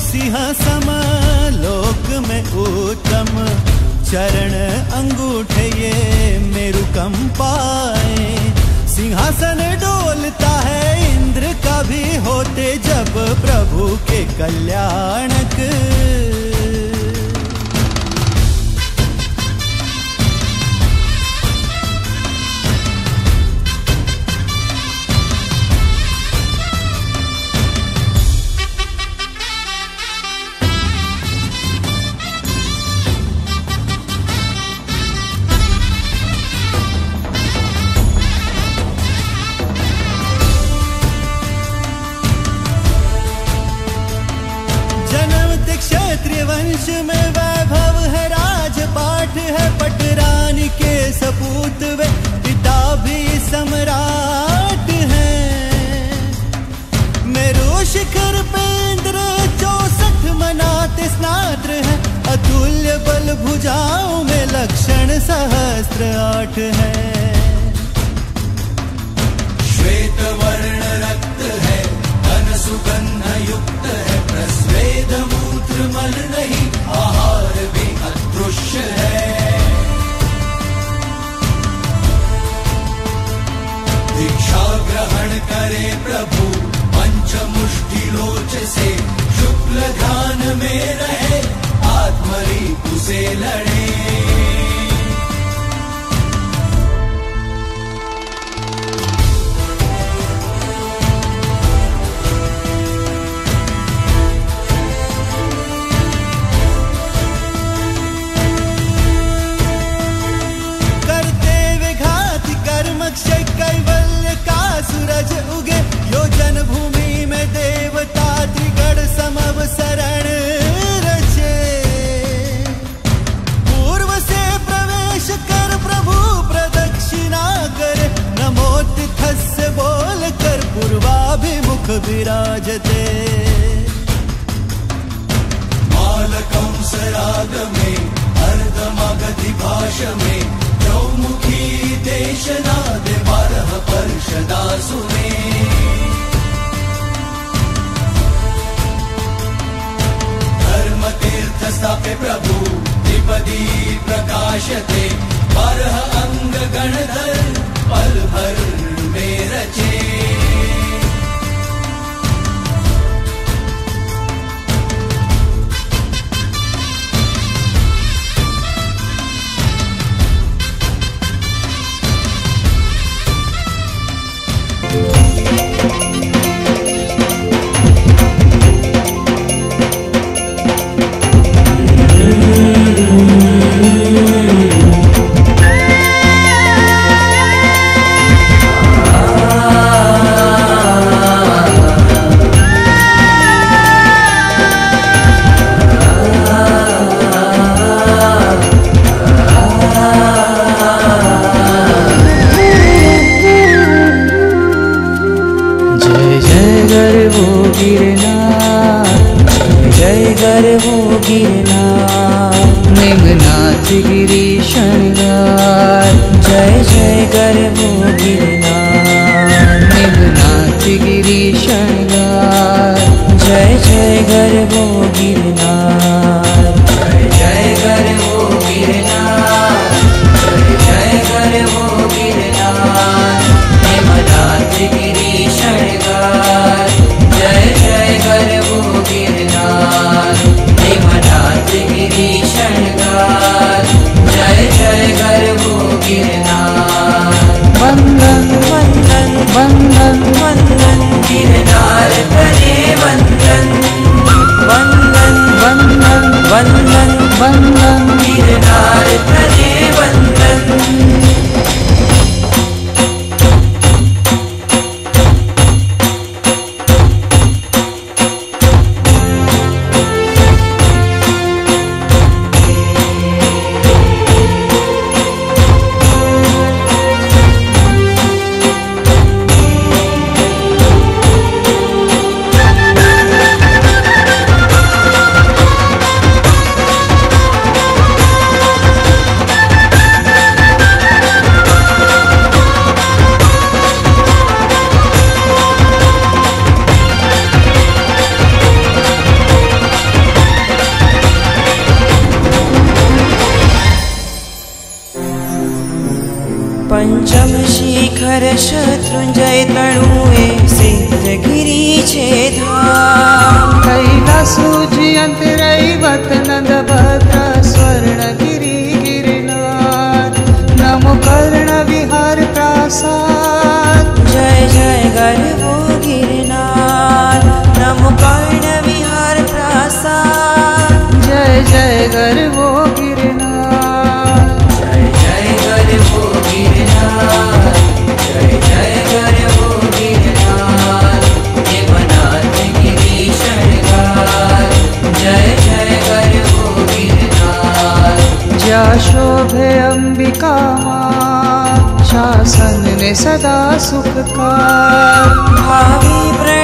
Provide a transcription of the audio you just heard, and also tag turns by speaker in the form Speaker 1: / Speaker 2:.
Speaker 1: सिंहासम लोक में उत्तम, चरण अंगूठे ये मेरु कंपाए। सिंहासन डोलता है इंद्र का भी होते जब प्रभु के कल्याणक। क्षत्रिय वंश में वैभव है, राजपाट है, पटरानी के सपूत वे पिता भी सम्राट है। मेरु शिखर पे इंद्र 64 मनाते स्नात्र है, अतुल्य बल भुजाओं में लक्षण सहस्त्र 8 है।
Speaker 2: श्वेत वर्ण रक्त है, घन सुगंध युक्त है, प्रस्वेद मूत्र मल नहीं, आहार भी अदृश्य है। दीक्षा ग्रहण करे प्रभु पंचमुष्टि लोच से, शुक्ल ध्यान में रहे, आत्मरीपु से लड़े। कैवल्य का सूरज उगे, योजन भूमि में देवता त्रिगण समव शरण रचे। पूर्व से प्रवेश कर प्रभु प्रदक्षिणा करे, नमोतिथस्य बोल कर पूर्वाभिमुख विराजते। मालकंस राग में अर्धमगधि भाष में, चौमुखी देशनाद 12 पर्षदा सुने। धर्म तीर्थ स्थापे प्रभु त्रिपदी प्रकाशते, 12 अंग गणधर पल भर में रचे।
Speaker 3: गिरनार करे वंदन, वंदन वंदन जय शत्रुंजय तणुए सिद्धगिरी छे धाम।
Speaker 4: कैलासूजी अंतरैवत नंद भद्र स्वर्णगिरी गिरनार। नमो कर्ण विहार प्रासाद।
Speaker 3: जय जय गर्भो गिरनार। नमो कर्ण विहार प्रासाद।
Speaker 4: जय जय गर्भो गिरनार।
Speaker 3: जय जय गर्भो गिरनार। जय जय गर्भो गिरनार। देवनाथ गिरीश ऋगार। जय जय गर्भो गिरनार।
Speaker 4: ज्या शोभे अंबिका मां, शासन ने सदा सुखकार।
Speaker 3: भावी